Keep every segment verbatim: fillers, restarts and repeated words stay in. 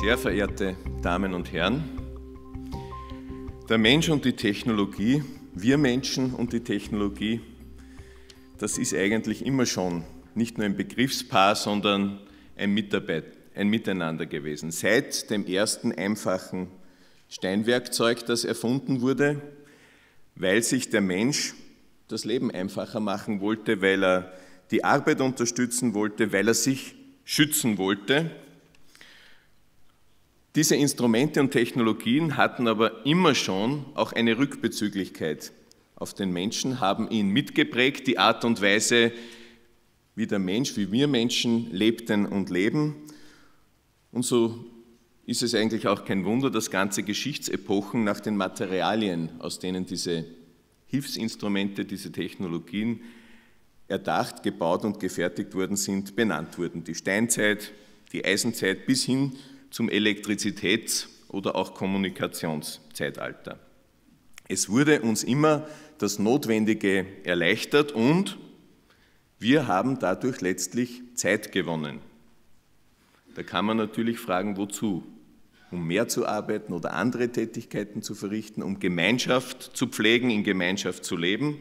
Sehr verehrte Damen und Herren, der Mensch und die Technologie, wir Menschen und die Technologie, das ist eigentlich immer schon nicht nur ein Begriffspaar, sondern ein, Mitarbeit, ein Miteinander gewesen. Seit dem ersten einfachen Steinwerkzeug, das erfunden wurde, weil sich der Mensch das Leben einfacher machen wollte, weil er die Arbeit unterstützen wollte, weil er sich schützen wollte. Diese Instrumente und Technologien hatten aber immer schon auch eine Rückbezüglichkeit auf den Menschen, haben ihn mitgeprägt, die Art und Weise, wie der Mensch, wie wir Menschen lebten und leben. Und so ist es eigentlich auch kein Wunder, dass ganze Geschichtsepochen nach den Materialien, aus denen diese Hilfsinstrumente, diese Technologien erdacht, gebaut und gefertigt worden sind, benannt wurden. Die Steinzeit, die Eisenzeit bis hin zum Elektrizitäts- oder auch Kommunikationszeitalter. Es wurde uns immer das Notwendige erleichtert und wir haben dadurch letztlich Zeit gewonnen. Da kann man natürlich fragen, wozu? Um mehr zu arbeiten oder andere Tätigkeiten zu verrichten, um Gemeinschaft zu pflegen, in Gemeinschaft zu leben,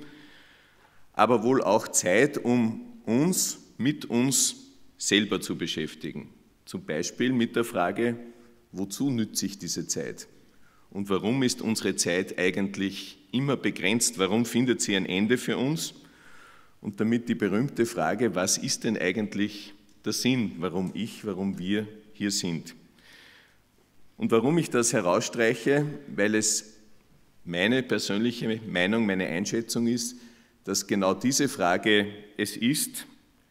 aber wohl auch Zeit, um uns mit uns selber zu beschäftigen. Zum Beispiel mit der Frage, wozu nütze ich diese Zeit? Und warum ist unsere Zeit eigentlich immer begrenzt? Warum findet sie ein Ende für uns? Und damit die berühmte Frage, was ist denn eigentlich der Sinn, warum ich, warum wir hier sind? Und warum ich das herausstreiche, weil es meine persönliche Meinung, meine Einschätzung ist, dass genau diese Frage es ist,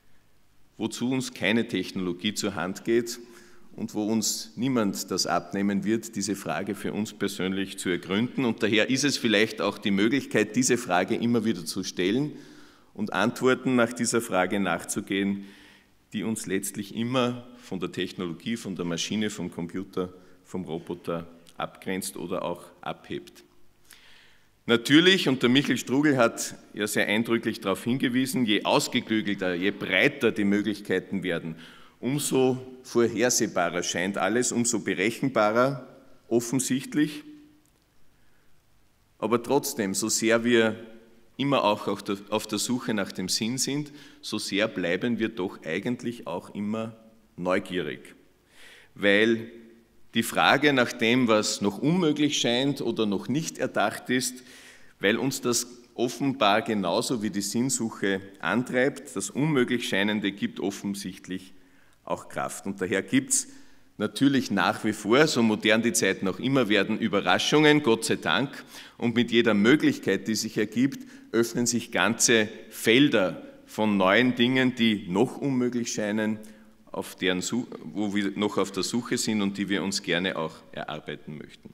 wozu uns keine Technologie zur Hand geht und wo uns niemand das abnehmen wird, diese Frage für uns persönlich zu ergründen. Und daher ist es vielleicht auch die Möglichkeit, diese Frage immer wieder zu stellen und Antworten nach dieser Frage nachzugehen, die uns letztlich immer von der Technologie, von der Maschine, vom Computer, vom Roboter abgrenzt oder auch abhebt. Natürlich, und der Michael Strugel hat ja sehr eindrücklich darauf hingewiesen, je ausgeklügelter, je breiter die Möglichkeiten werden, umso vorhersehbarer scheint alles, umso berechenbarer, offensichtlich. Aber trotzdem, so sehr wir immer auch auf der Suche nach dem Sinn sind, so sehr bleiben wir doch eigentlich auch immer neugierig. Weil die Frage nach dem, was noch unmöglich scheint oder noch nicht erdacht ist, weil uns das offenbar genauso wie die Sinnsuche antreibt, das Unmöglichscheinende gibt offensichtlich auch Kraft. Und daher gibt es natürlich nach wie vor, so modern die Zeiten auch immer werden, Überraschungen, Gott sei Dank. Und mit jeder Möglichkeit, die sich ergibt, öffnen sich ganze Felder von neuen Dingen, die noch unmöglich scheinen, auf deren, wo wir noch auf der Suche sind und die wir uns gerne auch erarbeiten möchten.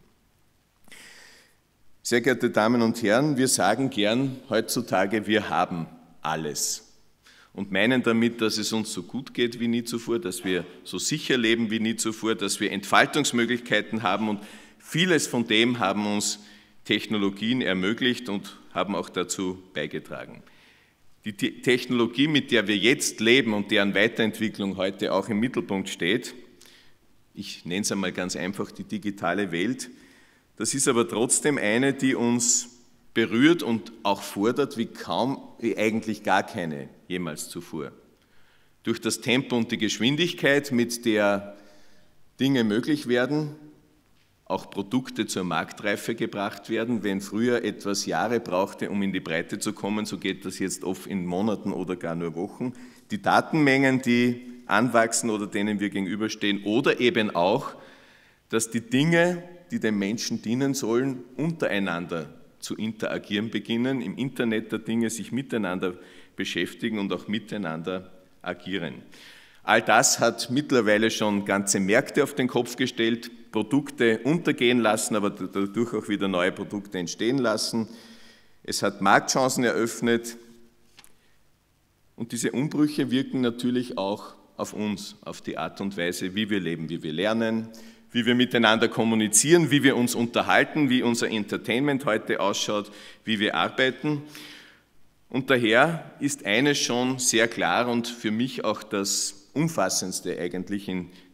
Sehr geehrte Damen und Herren, wir sagen gern heutzutage, wir haben alles und meinen damit, dass es uns so gut geht wie nie zuvor, dass wir so sicher leben wie nie zuvor, dass wir Entfaltungsmöglichkeiten haben und vieles von dem haben uns Technologien ermöglicht und haben auch dazu beigetragen. Die Technologie, mit der wir jetzt leben und deren Weiterentwicklung heute auch im Mittelpunkt steht, ich nenne es einmal ganz einfach die digitale Welt, das ist aber trotzdem eine, die uns berührt und auch fordert wie kaum, wie eigentlich gar keine jemals zuvor. Durch das Tempo und die Geschwindigkeit, mit der Dinge möglich werden, auch Produkte zur Marktreife gebracht werden. Wenn früher etwas Jahre brauchte, um in die Breite zu kommen, so geht das jetzt oft in Monaten oder gar nur Wochen. Die Datenmengen, die anwachsen oder denen wir gegenüberstehen, oder eben auch, dass die Dinge, die den Menschen dienen sollen, untereinander zu interagieren beginnen, im Internet der Dinge sich miteinander beschäftigen und auch miteinander agieren. All das hat mittlerweile schon ganze Märkte auf den Kopf gestellt, Produkte untergehen lassen, aber dadurch auch wieder neue Produkte entstehen lassen. Es hat Marktchancen eröffnet und diese Umbrüche wirken natürlich auch auf uns, auf die Art und Weise, wie wir leben, wie wir lernen, wie wir miteinander kommunizieren, wie wir uns unterhalten, wie unser Entertainment heute ausschaut, wie wir arbeiten. Und daher ist eines schon sehr klar und für mich auch das Umfassendste eigentlich in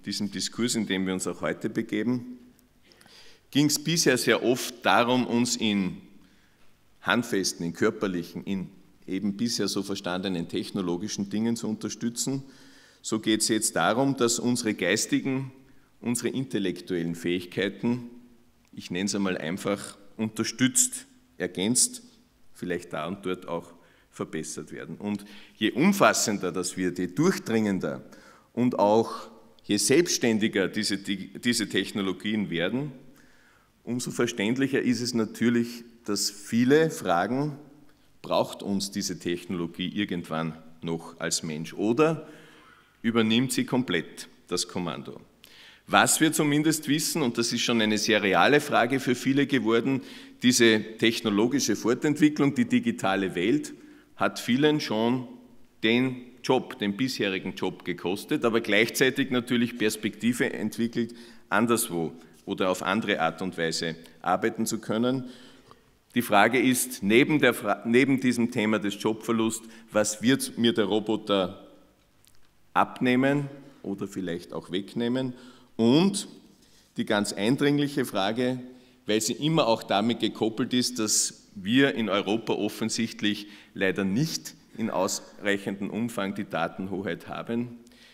diesem Diskurs, in dem wir uns auch heute begeben, ging es bisher sehr oft darum, uns in handfesten, in körperlichen, in eben bisher so verstandenen technologischen Dingen zu unterstützen. So geht es jetzt darum, dass unsere geistigen, unsere intellektuellen Fähigkeiten, ich nenne es einmal einfach, unterstützt, ergänzt, vielleicht da und dort auch verbessert werden. Und je umfassender das wird, je durchdringender und auch je selbstständiger diese, diese Technologien werden, umso verständlicher ist es natürlich, dass viele fragen, braucht uns diese Technologie irgendwann noch als Mensch oder übernimmt sie komplett das Kommando? Was wir zumindest wissen, und das ist schon eine sehr reale Frage für viele geworden, diese technologische Fortentwicklung, die digitale Welt, hat vielen schon den Job, den bisherigen Job gekostet, aber gleichzeitig natürlich Perspektive entwickelt, anderswo oder auf andere Art und Weise arbeiten zu können. Die Frage ist, neben, der, neben diesem Thema des Jobverlusts, was wird mir der Roboter abnehmen oder vielleicht auch wegnehmen? Und die ganz eindringliche Frage, weil sie immer auch damit gekoppelt ist, dass wir in Europa offensichtlich leider nicht in ausreichendem Umfang die Datenhoheit haben.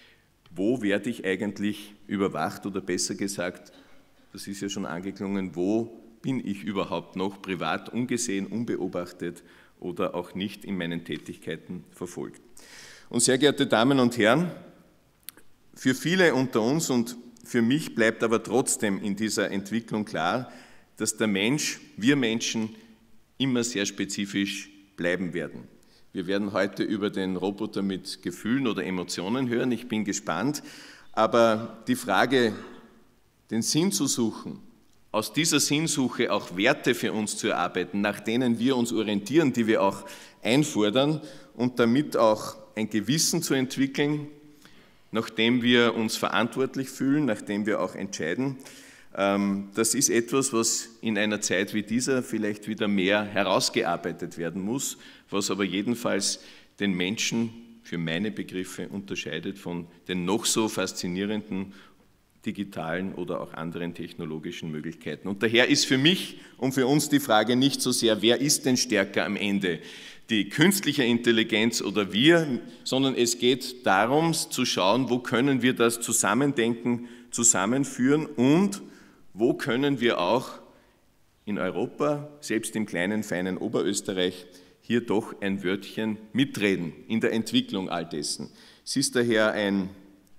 Wo werde ich eigentlich überwacht oder besser gesagt, das ist ja schon angeklungen, wo bin ich überhaupt noch privat ungesehen, unbeobachtet oder auch nicht in meinen Tätigkeiten verfolgt? Und sehr geehrte Damen und Herren, für viele unter uns und für mich bleibt aber trotzdem in dieser Entwicklung klar, dass der Mensch, wir Menschen, immer sehr spezifisch bleiben werden. Wir werden heute über den Roboter mit Gefühlen oder Emotionen hören, ich bin gespannt, aber die Frage, den Sinn zu suchen, aus dieser Sinnsuche auch Werte für uns zu erarbeiten, nach denen wir uns orientieren, die wir auch einfordern und damit auch ein Gewissen zu entwickeln, nachdem wir uns verantwortlich fühlen, nachdem wir auch entscheiden. Das ist etwas, was in einer Zeit wie dieser vielleicht wieder mehr herausgearbeitet werden muss, was aber jedenfalls den Menschen für meine Begriffe unterscheidet von den noch so faszinierenden digitalen oder auch anderen technologischen Möglichkeiten. Und daher ist für mich und für uns die Frage nicht so sehr, wer ist denn stärker am Ende, die künstliche Intelligenz oder wir, sondern es geht darum zu schauen, wo können wir das Zusammendenken zusammenführen und wo können wir auch in Europa, selbst im kleinen, feinen Oberösterreich, hier doch ein Wörtchen mitreden in der Entwicklung all dessen. Es ist daher ein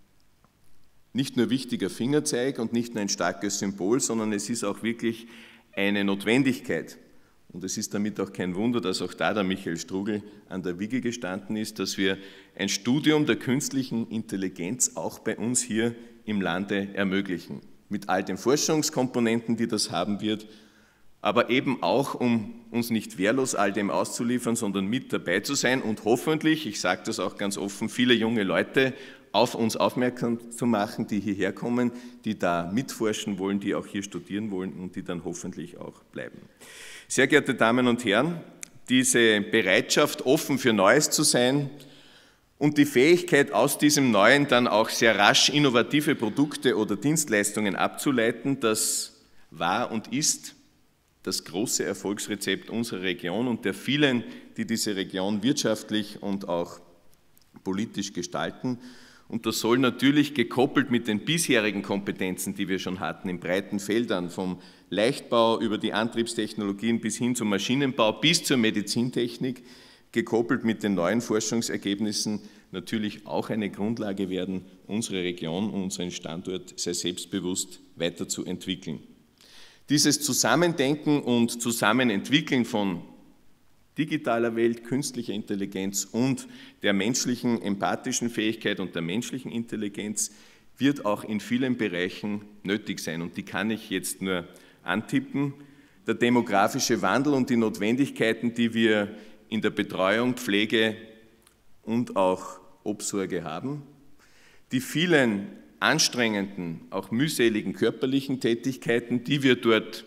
nicht nur wichtiger Fingerzeig und nicht nur ein starkes Symbol, sondern es ist auch wirklich eine Notwendigkeit. Und es ist damit auch kein Wunder, dass auch da der Michael Strugl an der Wiege gestanden ist, dass wir ein Studium der künstlichen Intelligenz auch bei uns hier im Lande ermöglichen. Mit all den Forschungskomponenten, die das haben wird, aber eben auch, um uns nicht wehrlos all dem auszuliefern, sondern mit dabei zu sein und hoffentlich, ich sage das auch ganz offen, viele junge Leute auf uns aufmerksam zu machen, die hierher kommen, die da mitforschen wollen, die auch hier studieren wollen und die dann hoffentlich auch bleiben. Sehr geehrte Damen und Herren, diese Bereitschaft, offen für Neues zu sein und die Fähigkeit, aus diesem Neuen dann auch sehr rasch innovative Produkte oder Dienstleistungen abzuleiten, das war und ist das große Erfolgsrezept unserer Region und der vielen, die diese Region wirtschaftlich und auch politisch gestalten. Und das soll natürlich gekoppelt mit den bisherigen Kompetenzen, die wir schon hatten, in breiten Feldern, vom Leichtbau über die Antriebstechnologien bis hin zum Maschinenbau, bis zur Medizintechnik, gekoppelt mit den neuen Forschungsergebnissen, natürlich auch eine Grundlage werden, unsere Region, unseren Standort sehr selbstbewusst weiterzuentwickeln. Dieses Zusammendenken und Zusammenentwickeln von digitaler Welt, künstlicher Intelligenz und der menschlichen empathischen Fähigkeit und der menschlichen Intelligenz wird auch in vielen Bereichen nötig sein. Und die kann ich jetzt nur antippen. Der demografische Wandel und die Notwendigkeiten, die wir in der Betreuung, Pflege und auch Obsorge haben. Die vielen anstrengenden, auch mühseligen körperlichen Tätigkeiten, die wir dort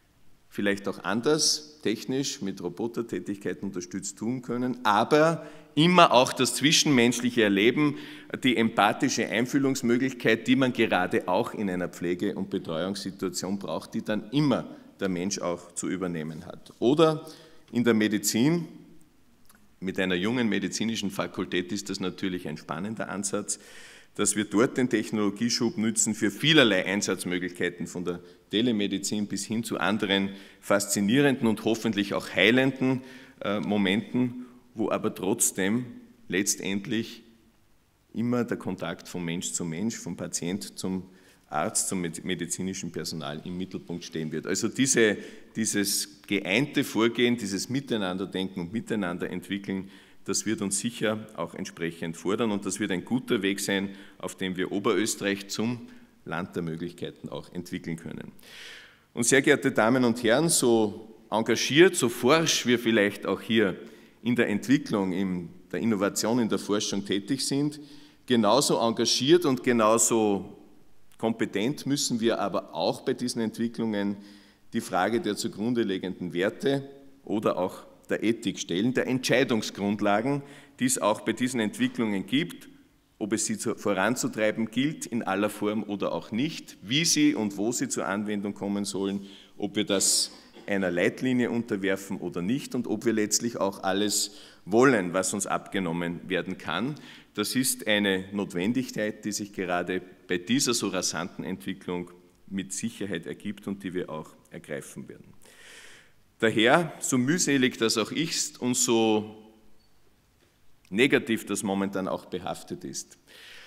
vielleicht auch anders technisch mit Robotertätigkeiten unterstützt tun können, aber immer auch das zwischenmenschliche Erleben, die empathische Einfühlungsmöglichkeit, die man gerade auch in einer Pflege- und Betreuungssituation braucht, die dann immer der Mensch auch zu übernehmen hat. Oder in der Medizin, mit einer jungen medizinischen Fakultät ist das natürlich ein spannender Ansatz, dass wir dort den Technologieschub nützen für vielerlei Einsatzmöglichkeiten, von der Telemedizin bis hin zu anderen faszinierenden und hoffentlich auch heilenden äh, Momenten, wo aber trotzdem letztendlich immer der Kontakt von Mensch zu Mensch, vom Patient zum Arzt, zum medizinischen Personal im Mittelpunkt stehen wird. Also diese, dieses geeinte Vorgehen, dieses Miteinanderdenken und Miteinanderentwickeln, das wird uns sicher auch entsprechend fordern und das wird ein guter Weg sein, auf dem wir Oberösterreich zum Land der Möglichkeiten auch entwickeln können. Und sehr geehrte Damen und Herren, so engagiert, so forsch wir vielleicht auch hier in der Entwicklung, in der Innovation, in der Forschung tätig sind, genauso engagiert und genauso kompetent müssen wir aber auch bei diesen Entwicklungen die Frage der zugrunde liegenden Werte oder auch der Ethik stellen, der Entscheidungsgrundlagen, die es auch bei diesen Entwicklungen gibt, ob es sie voranzutreiben gilt in aller Form oder auch nicht, wie sie und wo sie zur Anwendung kommen sollen, ob wir das einer Leitlinie unterwerfen oder nicht und ob wir letztlich auch alles wollen, was uns abgenommen werden kann. Das ist eine Notwendigkeit, die sich gerade bei dieser so rasanten Entwicklung mit Sicherheit ergibt und die wir auch ergreifen werden. Daher, so mühselig das auch ist und so negativ das momentan auch behaftet ist,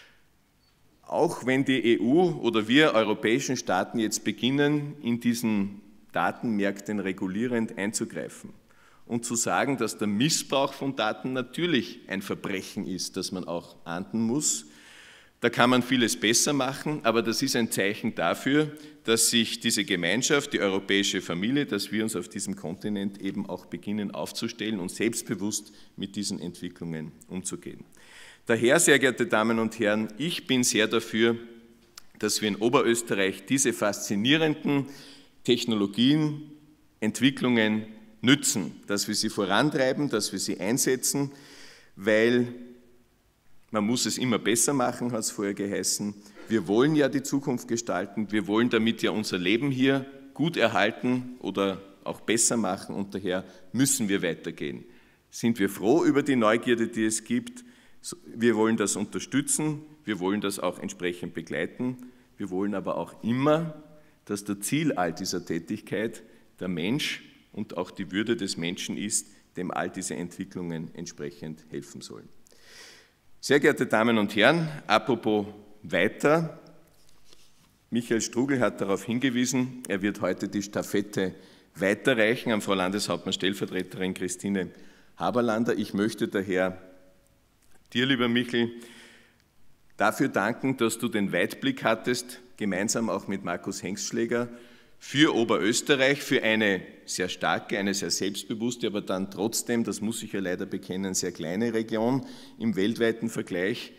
auch wenn die E U oder wir europäischen Staaten jetzt beginnen, in diesen Datenmärkten regulierend einzugreifen und zu sagen, dass der Missbrauch von Daten natürlich ein Verbrechen ist, das man auch ahnden muss. Da kann man vieles besser machen, aber das ist ein Zeichen dafür, dass sich diese Gemeinschaft, die europäische Familie, dass wir uns auf diesem Kontinent eben auch beginnen aufzustellen und selbstbewusst mit diesen Entwicklungen umzugehen. Daher, sehr geehrte Damen und Herren, ich bin sehr dafür, dass wir in Oberösterreich diese faszinierenden Technologien, Entwicklungen nützen, dass wir sie vorantreiben, dass wir sie einsetzen, weil man muss es immer besser machen, hat es vorher geheißen. Wir wollen ja die Zukunft gestalten, wir wollen damit ja unser Leben hier gut erhalten oder auch besser machen und daher müssen wir weitergehen. Sind wir froh über die Neugierde, die es gibt? Wir wollen das unterstützen, wir wollen das auch entsprechend begleiten, wir wollen aber auch immer, dass das Ziel all dieser Tätigkeit der Mensch und auch die Würde des Menschen ist, dem all diese Entwicklungen entsprechend helfen sollen. Sehr geehrte Damen und Herren, apropos weiter, Michael Strugl hat darauf hingewiesen, er wird heute die Stafette weiterreichen an Frau Landeshauptmann Stellvertreterin Christine Haberlander. Ich möchte daher dir, lieber Michael, dafür danken, dass du den Weitblick hattest, gemeinsam auch mit Markus Hengstschläger, für Oberösterreich, für eine sehr starke, eine sehr selbstbewusste, aber dann trotzdem, das muss ich ja leider bekennen, sehr kleine Region im weltweiten Vergleich,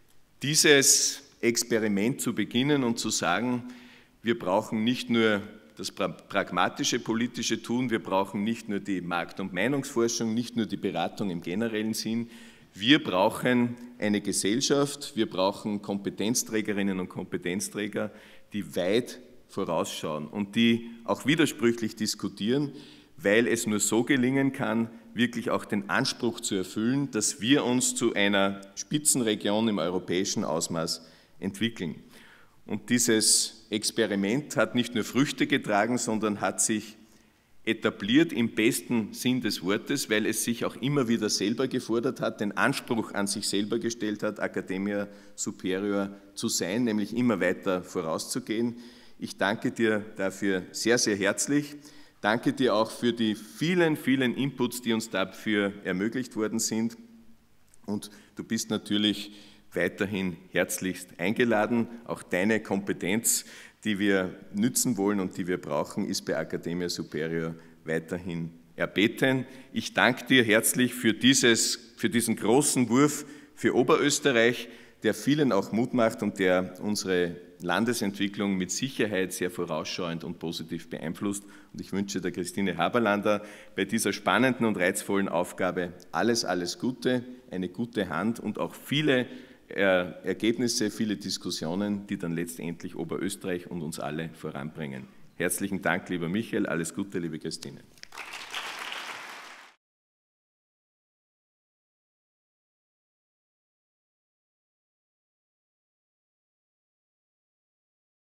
dieses Experiment zu beginnen und zu sagen, wir brauchen nicht nur das pragmatische politische Tun, wir brauchen nicht nur die Markt- und Meinungsforschung, nicht nur die Beratung im generellen Sinn, wir brauchen eine Gesellschaft, wir brauchen Kompetenzträgerinnen und Kompetenzträger, die weit vorausschauen und die auch widersprüchlich diskutieren, weil es nur so gelingen kann, wirklich auch den Anspruch zu erfüllen, dass wir uns zu einer Spitzenregion im europäischen Ausmaß entwickeln. Und dieses Experiment hat nicht nur Früchte getragen, sondern hat sich etabliert im besten Sinn des Wortes, weil es sich auch immer wieder selber gefordert hat, den Anspruch an sich selber gestellt hat, Academia Superior zu sein, nämlich immer weiter vorauszugehen. Ich danke dir dafür sehr, sehr herzlich. Danke dir auch für die vielen, vielen Inputs, die uns dafür ermöglicht worden sind. Und du bist natürlich weiterhin herzlichst eingeladen. Auch deine Kompetenz, die wir nützen wollen und die wir brauchen, ist bei Academia Superior weiterhin erbeten. Ich danke dir herzlich für, dieses, für diesen großen Wurf für Oberösterreich, der vielen auch Mut macht und der unsere Landesentwicklung mit Sicherheit sehr vorausschauend und positiv beeinflusst. Und ich wünsche der Christine Haberlander bei dieser spannenden und reizvollen Aufgabe alles, alles Gute, eine gute Hand und auch viele Ergebnisse, viele Diskussionen, die dann letztendlich Oberösterreich und uns alle voranbringen. Herzlichen Dank, lieber Michael, alles Gute, liebe Christine.